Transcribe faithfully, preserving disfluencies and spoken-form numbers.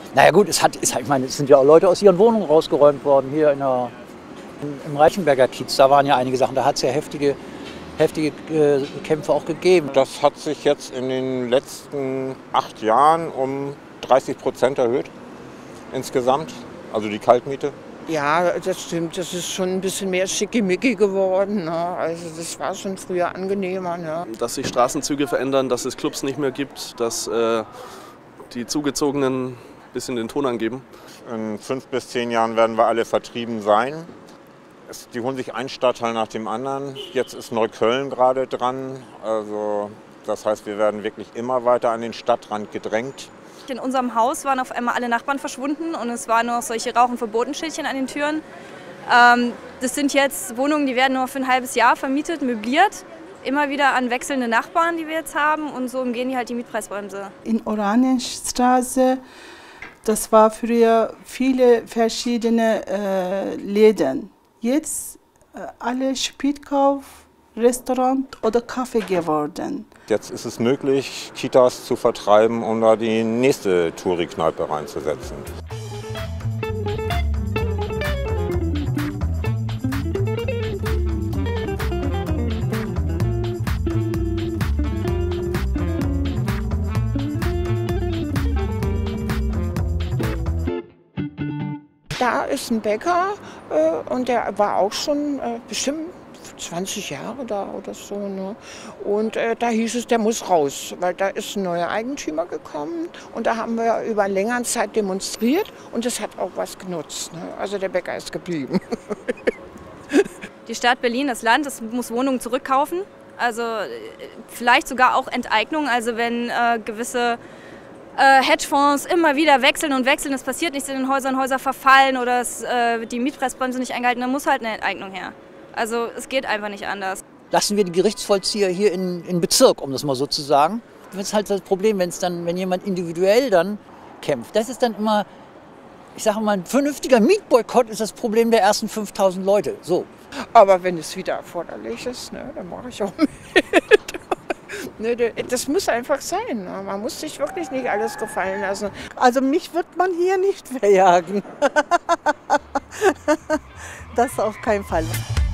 Naja gut, es, hat, es, ich meine, es sind ja auch Leute aus ihren Wohnungen rausgeräumt worden, hier in der, in, im Reichenberger Kiez. Da waren ja einige Sachen, da hat es ja heftige, heftige äh, Kämpfe auch gegeben. Das hat sich jetzt in den letzten acht Jahren um dreißig Prozent erhöht insgesamt, also die Kaltmiete. Ja, das stimmt. Das ist schon ein bisschen mehr schickimicki geworden. Ne? Also das war schon früher angenehmer. Ne? Dass sich Straßenzüge verändern, dass es Clubs nicht mehr gibt, dass äh, die Zugezogenen ein bisschen den Ton angeben. In fünf bis zehn Jahren werden wir alle vertrieben sein. Es, die holen sich einen Stadtteil nach dem anderen. Jetzt ist Neukölln gerade dran. Also das heißt, wir werden wirklich immer weiter an den Stadtrand gedrängt. In unserem Haus waren auf einmal alle Nachbarn verschwunden und es waren nur noch solche Rauch- und Verbotenschildchen an den Türen. Ähm, das sind jetzt Wohnungen, die werden nur für ein halbes Jahr vermietet, möbliert. Immer wieder an wechselnde Nachbarn, die wir jetzt haben, und so umgehen die halt die Mietpreisbremse. In Oranienstraße, das war früher viele verschiedene äh, Läden. Jetzt äh, alle Spielkauf, Restaurant oder Kaffee geworden. Jetzt ist es möglich, Kitas zu vertreiben, um da die nächste Touri-Kneipe reinzusetzen. Da ist ein Bäcker äh, und der war auch schon äh, bestimmt zwanzig Jahre da oder so. Ne? Und äh, da hieß es, der muss raus, weil da ist ein neuer Eigentümer gekommen. Und da haben wir über längere Zeit demonstriert und das hat auch was genutzt. Ne? Also der Bäcker ist geblieben. Die Stadt Berlin, das Land, das muss Wohnungen zurückkaufen. Also vielleicht sogar auch Enteignung. Also wenn äh, gewisse äh, Hedgefonds immer wieder wechseln und wechseln, es passiert nichts in den Häusern, Häuser verfallen oder es, äh, die Mietpreisbremse nicht eingehalten, dann muss halt eine Enteignung her. Also es geht einfach nicht anders. Lassen wir die Gerichtsvollzieher hier in, in Bezirk, um das mal so zu sagen. Das ist halt das Problem, wenn es dann, wenn jemand individuell dann kämpft. Das ist dann immer, ich sage mal, ein vernünftiger Mietboykott ist das Problem der ersten fünftausend Leute. So. Aber wenn es wieder erforderlich ist, ne, dann mache ich auch mit. Ne, das muss einfach sein. Ne? Man muss sich wirklich nicht alles gefallen lassen. Also mich wird man hier nicht verjagen. Das auf keinen Fall.